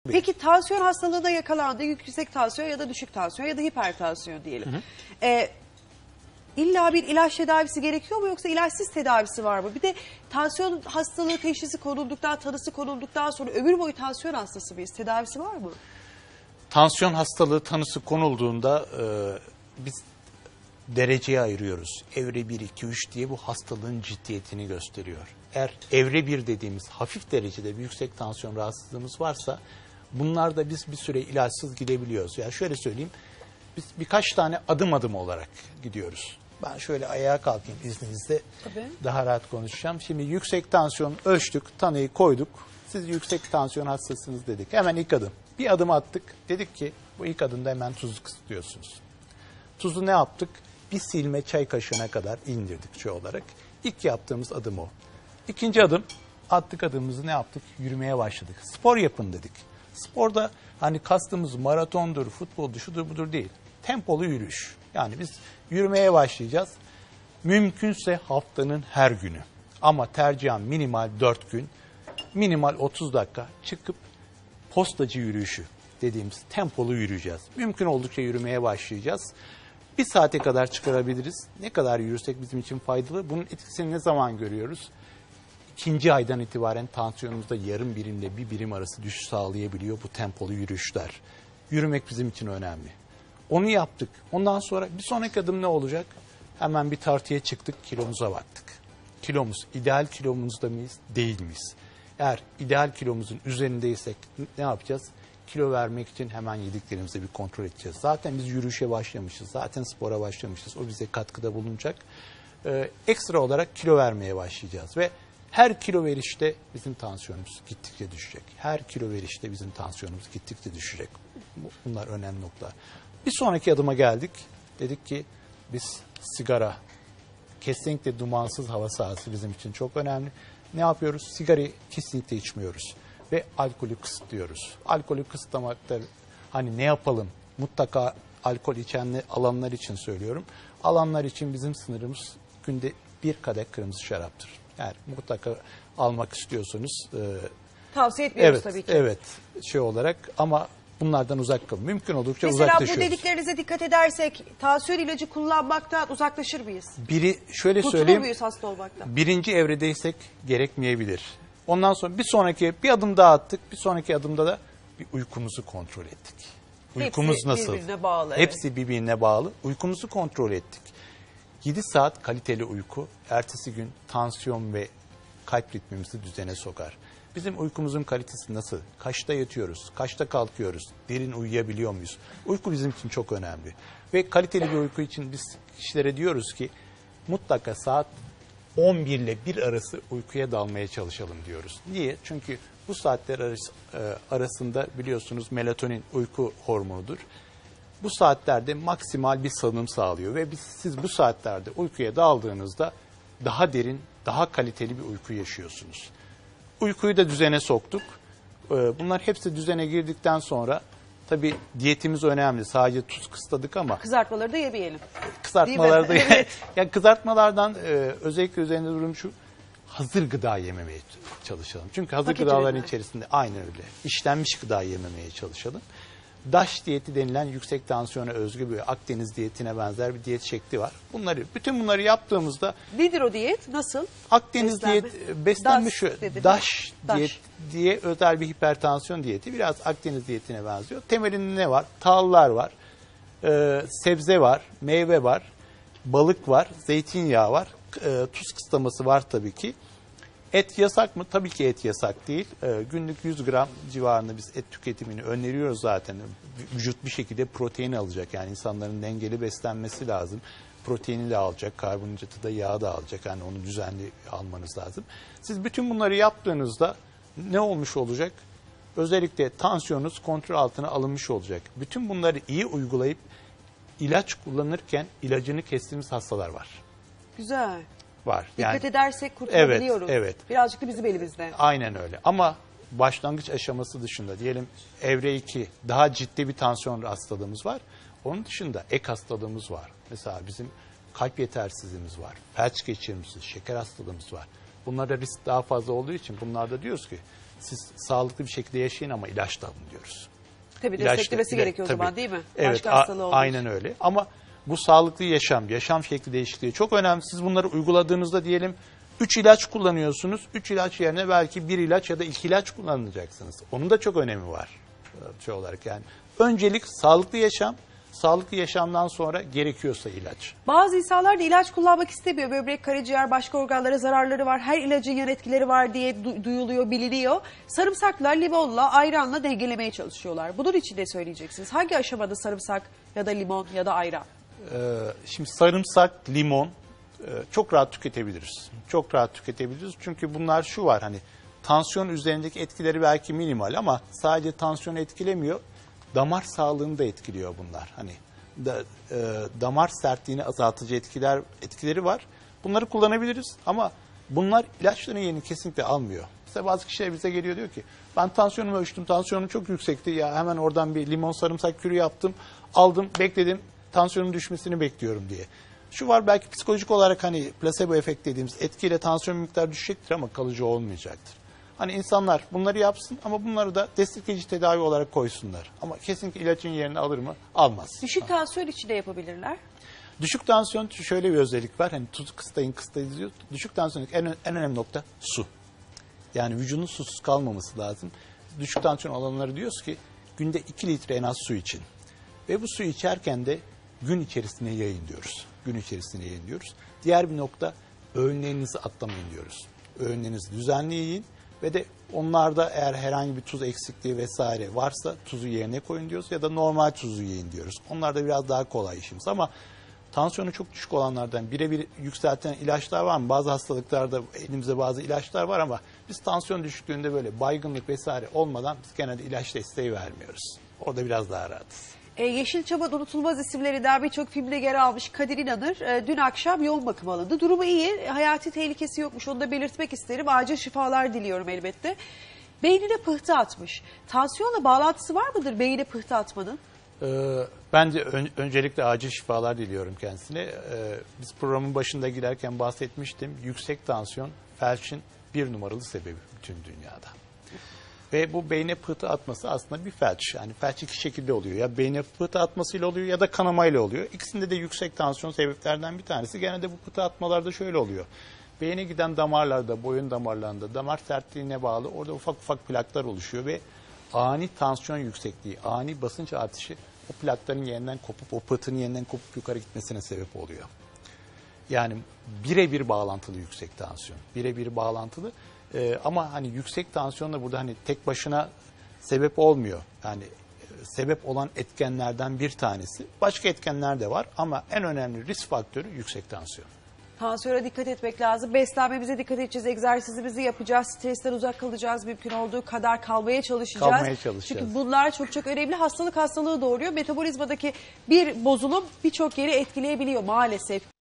Peki tansiyon hastalığına yakalandı, yüksek tansiyon ya da düşük tansiyon ya da hipertansiyon diyelim. İlla bir ilaç tedavisi gerekiyor mu yoksa ilaçsız tedavisi var mı? Bir de tansiyon hastalığı teşhisi konulduktan, tanısı konulduktan sonra ömür boyu tansiyon hastası mıyız? Tedavisi var mı? Tansiyon hastalığı tanısı konulduğunda biz dereceye ayırıyoruz. Evre 1, 2, 3 diye bu hastalığın ciddiyetini gösteriyor. Eğer evre 1 dediğimiz hafif derecede bir yüksek tansiyon rahatsızlığımız varsa bunlarda biz bir süre ilaçsız gidebiliyoruz. Yani şöyle söyleyeyim, biz birkaç tane adım adım olarak gidiyoruz. Ben şöyle ayağa kalkayım izninizle. Tabii. Daha rahat konuşacağım. Şimdi yüksek tansiyon ölçtük, tanıyı koyduk. Siz yüksek tansiyon hastasınız dedik. Hemen ilk adım. Bir adım attık. Dedik ki bu ilk adımda hemen tuzu kısıtlıyorsunuz. Tuzu ne yaptık? Bir silme çay kaşığına kadar indirdik şey olarak. İlk yaptığımız adım o. İkinci adım, attık adımımızı ne yaptık? Yürümeye başladık. Spor yapın dedik. Sporda hani kastımız maratondur, futboldur, şudur budur değil. Tempolu yürüyüş. Yani biz yürümeye başlayacağız. Mümkünse haftanın her günü. Ama tercihen minimal 4 gün, minimal 30 dakika çıkıp postacı yürüyüşü dediğimiz tempolu yürüyeceğiz. Mümkün oldukça yürümeye başlayacağız. Bir saate kadar çıkarabiliriz. Ne kadar yürürsek bizim için faydalı. Bunun etkisini ne zaman görüyoruz? İkinci aydan itibaren tansiyonumuzda yarım birimle bir birim arası düşüş sağlayabiliyor bu tempolu yürüyüşler. Yürümek bizim için önemli. Onu yaptık. Ondan sonra bir sonraki adım ne olacak? Hemen bir tartıya çıktık, kilomuza baktık. Kilomuz, ideal kilomuzda mıyız, değil miyiz? Eğer ideal kilomuzun üzerindeysek ne yapacağız? Kilo vermek için hemen yediklerimizi bir kontrol edeceğiz. Zaten biz yürüyüşe başlamışız, zaten spora başlamışız. O bize katkıda bulunacak. Ekstra olarak kilo vermeye başlayacağız ve her kilo verişte bizim tansiyonumuz gittikçe düşecek. Her kilo verişte bizim tansiyonumuz gittikçe düşecek. Bunlar önemli noktalar. Bir sonraki adıma geldik. Dedik ki biz sigara, kesinlikle dumansız hava sahası bizim için çok önemli. Ne yapıyoruz? Sigarayı kesinlikle içmiyoruz. Ve alkolü kısıtlıyoruz. Alkolü kısıtlamakta hani ne yapalım? Mutlaka alkol içen alanlar için söylüyorum. Alanlar için bizim sınırımız günde bir kadeh kırmızı şaraptır. Yani mutlaka almak istiyorsanız Tavsiye etmiyoruz evet, tabii ki. evet şey olarak ama bunlardan uzak kalın. Mümkün oldukça uzaklaşıyoruz. Mesela bu dediklerinize dikkat edersek tansiyon ilacı kullanmaktan uzaklaşır mıyız? Biri şöyle Kurtulur söyleyeyim. muyuz hasta olmaktan? Birinci evredeysek gerekmeyebilir. Ondan sonra bir sonraki bir adım daha attık. Bir sonraki adımda da bir uykumuzu kontrol ettik. Uykumuz Hepsi nasıl? birbirine bağlı. Hepsi birbirine bağlı. Uykumuzu kontrol ettik. 7 saat kaliteli uyku ertesi gün tansiyon ve kalp ritmimizi düzene sokar. Bizim uykumuzun kalitesi nasıl? Kaçta yatıyoruz? Kaçta kalkıyoruz? Derin uyuyabiliyor muyuz? Uyku bizim için çok önemli. Ve kaliteli bir uyku için biz kişilere diyoruz ki mutlaka saat 11 ile 1 arası uykuya dalmaya çalışalım diyoruz. Niye? Çünkü bu saatler arasında biliyorsunuz melatonin uyku hormonudur. Bu saatlerde maksimal bir salınım sağlıyor ve siz bu saatlerde uykuya daldığınızda daha derin, daha kaliteli bir uyku yaşıyorsunuz. Uykuyu da düzene soktuk. Bunlar hepsi düzene girdikten sonra tabii diyetimiz önemli. Sadece tuz kısıtladık ama Kızartmaları da yemeyelim. kızartmalarda Evet. yani kızartmalardan özellikle üzerinde durum şu, hazır gıda yememeye çalışalım. Çünkü hazır Paket gıdaların ürünler. içerisinde aynen öyle. İşlenmiş gıda yememeye çalışalım. DASH diyeti denilen yüksek tansiyona özgü bir Akdeniz diyetine benzer bir diyet şekli var. Bütün bunları yaptığımızda Nedir o diyet? Nasıl? Akdeniz Beslenme. beslenme DASH şu dedi. DASH DASH. diyet diye özel bir hipertansiyon diyeti. Biraz Akdeniz diyetine benziyor. Temelinde ne var? Tahıllar var, sebze var, meyve var, balık var, zeytinyağı var, tuz kısıtlaması var tabii ki. Et yasak mı? Tabii ki et yasak değil. Günlük 100 gram civarında biz et tüketimini öneriyoruz zaten. Vücut bir şekilde protein alacak. Yani insanların dengeli beslenmesi lazım. Proteini de alacak, karbonhidratı da yağ da alacak. Yani onu düzenli almanız lazım. Siz bütün bunları yaptığınızda ne olmuş olacak? Özellikle tansiyonunuz kontrol altına alınmış olacak. Bütün bunları iyi uygulayıp ilaç kullanırken ilacını kestiğimiz hastalar var. Güzel. Var. Dikkat edersek kurtulabiliyoruz. Evet. Birazcık da bizim elimizde. Aynen öyle. Ama başlangıç aşaması dışında diyelim evre 2 daha ciddi bir tansiyon hastalığımız var. Onun dışında ek hastalığımız var. Mesela bizim kalp yetersizliğimiz var. Felç geçirmişiz, şeker hastalığımız var. Bunlarda risk daha fazla olduğu için bunlarda diyoruz ki siz sağlıklı bir şekilde yaşayın ama ilaç da alın diyoruz. Tabii desteklemesi gerekiyor o zaman, değil mi? Evet, Başka hastalığı olduğu aynen için. öyle. Ama bu sağlıklı yaşam şekli değişikliği çok önemli. Siz bunları uyguladığınızda diyelim 3 ilaç kullanıyorsunuz. 3 ilaç yerine belki 1 ilaç ya da 2 ilaç kullanacaksınız. Onun da çok önemi var olarak yani. Öncelik sağlıklı yaşam. Sağlıklı yaşamdan sonra gerekiyorsa ilaç. Bazı insanlar da ilaç kullanmak istemiyor. Böbrek, karaciğer, başka organlara zararları var. Her ilacın yan etkileri var diye duyuluyor, biliniyor. Sarımsakla, limonla, ayranla dengelemeye çalışıyorlar. Bunun için ne söyleyeceksiniz? Hangi aşamada sarımsak ya da limon ya da ayran? Şimdi sarımsak, limon çok rahat tüketebiliriz. Çok rahat tüketebiliriz. Çünkü bunlar şu var hani tansiyon üzerindeki etkileri belki minimal ama sadece tansiyonu etkilemiyor. Damar sağlığını da etkiliyor bunlar. Hani damar sertliğini azaltıcı etkileri var. Bunları kullanabiliriz ama bunlar ilaçların yerini kesinlikle almıyor. Mesela bazı kişiler bize geliyor diyor ki ben tansiyonumu ölçtüm, tansiyonum çok yüksekti. Ya hemen oradan bir limon sarımsak kürü yaptım, aldım, bekledim, tansiyonun düşmesini bekliyorum diye. Şu var belki psikolojik olarak hani plasebo efekt dediğimiz etkiyle tansiyon miktarı düşecektir ama kalıcı olmayacaktır. Hani insanlar bunları yapsın ama bunları da destekleyici tedavi olarak koysunlar. Ama kesinlikle ilacın yerini alır mı? Almaz. Düşük tansiyon için de yapabilirler. Düşük tansiyon şöyle bir özellik var. Hani tuz kısıtlayın diyor. Düşük tansiyonluk en önemli nokta su. Yani vücudun susuz kalmaması lazım. Düşük tansiyon olanları diyoruz ki günde 2 litre en az su için. Ve bu suyu içerken de gün içerisine yayın diyoruz. Gün içerisine yayın diyoruz. Diğer bir nokta öğünlerinizi atlamayın diyoruz. Öğünlerinizi düzenli yiyin. Ve de onlarda eğer herhangi bir tuz eksikliği vesaire varsa tuzu yerine koyun diyoruz ya da normal tuzu yiyin diyoruz. Onlar da biraz daha kolay işimiz ama tansiyonu çok düşük olanlardan birebir yükselten ilaçlar var mı? Bazı hastalıklarda elimizde bazı ilaçlar var ama biz tansiyon düşüklüğünde böyle baygınlık vesaire olmadan biz genelde ilaç desteği vermiyoruz. Orada biraz daha rahatız. Yeşilçam'ın unutulmaz isimlerinden birçok filmde yer almış Kadir İnanır dün akşam yoğun bakım alındı. Durumu iyi, hayati tehlikesi yokmuş, onu da belirtmek isterim. Acil şifalar diliyorum elbette. Beynine pıhtı atmış. Tansiyonla bağlantısı var mıdır beyine pıhtı atmanın? Ben de öncelikle acil şifalar diliyorum kendisine. Biz programın başında girerken bahsetmiştim. Yüksek tansiyon felçin 1 numaralı sebebi bütün dünyada. Ve bu beyne pıhtı atması aslında bir felç. Yani felç 2 şekilde oluyor. Ya beyne pıhtı atmasıyla oluyor ya da kanamayla oluyor. İkisinde de yüksek tansiyon sebeplerden bir tanesi. Genelde bu pıhtı atmalarda şöyle oluyor. Beyne giden damarlarda, boyun damarlarında damar sertliğine bağlı orada ufak ufak plaklar oluşuyor ve ani tansiyon yüksekliği, ani basınç artışı o plakların yerinden kopup, o pıhtının yerinden kopup yukarı gitmesine sebep oluyor. Yani birebir bağlantılı yüksek tansiyon. Birebir bağlantılı. Ama hani yüksek tansiyon da burada hani tek başına sebep olmuyor. Yani sebep olan etkenlerden bir tanesi. Başka etkenler de var ama en önemli risk faktörü yüksek tansiyon. Tansiyona dikkat etmek lazım. Beslenmemize dikkat edeceğiz. Egzersizimizi yapacağız. Stresten uzak kalacağız. Mümkün olduğu kadar kalmaya çalışacağız. Çünkü bunlar çok çok önemli. Hastalığı doğuruyor. Metabolizmadaki bir bozulum birçok yeri etkileyebiliyor maalesef.